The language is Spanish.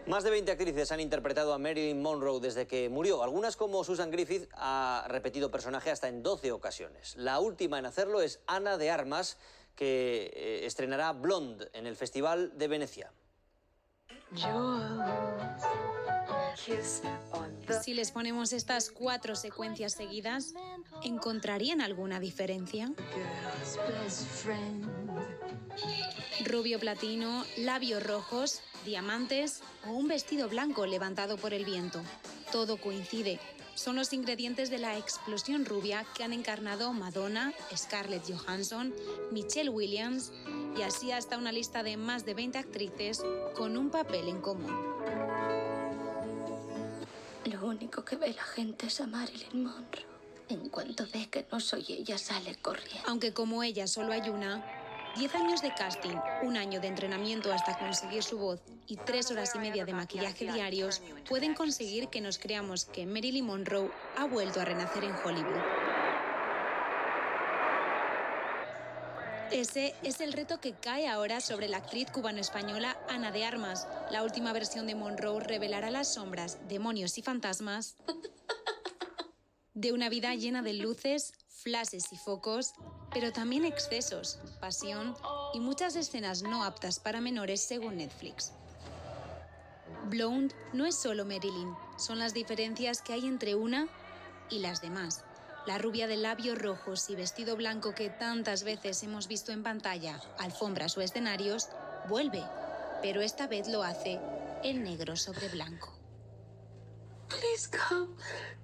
Más de 20 actrices han interpretado a Marilyn Monroe desde que murió. Algunas, como Susan Griffith, ha repetido personaje hasta en 12 ocasiones. La última en hacerlo es Ana de Armas, que estrenará Blonde en el Festival de Venecia. Si les ponemos estas 4 secuencias seguidas, ¿encontrarían alguna diferencia? Rubio platino, labios rojos, diamantes o un vestido blanco levantado por el viento. Todo coincide. Son los ingredientes de la explosión rubia que han encarnado Madonna, Scarlett Johansson, Michelle Williams y así hasta una lista de más de 20 actrices con un papel en común. Lo único que ve la gente es a Marilyn Monroe. En cuanto ve que no soy ella, sale corriendo. Aunque como ella solo hay una, 10 años de casting, 1 año de entrenamiento hasta conseguir su voz y 3 horas y media de maquillaje diarios pueden conseguir que nos creamos que Marilyn Monroe ha vuelto a renacer en Hollywood. Ese es el reto que cae ahora sobre la actriz cubano-española Ana de Armas. La última versión de Monroe revelará las sombras, demonios y fantasmas de una vida llena de luces, flashes y focos, pero también excesos, pasión y muchas escenas no aptas para menores según Netflix. Blonde no es solo Marilyn, son las diferencias que hay entre una y las demás. La rubia de labios rojos y vestido blanco que tantas veces hemos visto en pantalla, alfombras o escenarios, vuelve, pero esta vez lo hace en negro sobre blanco. Please come.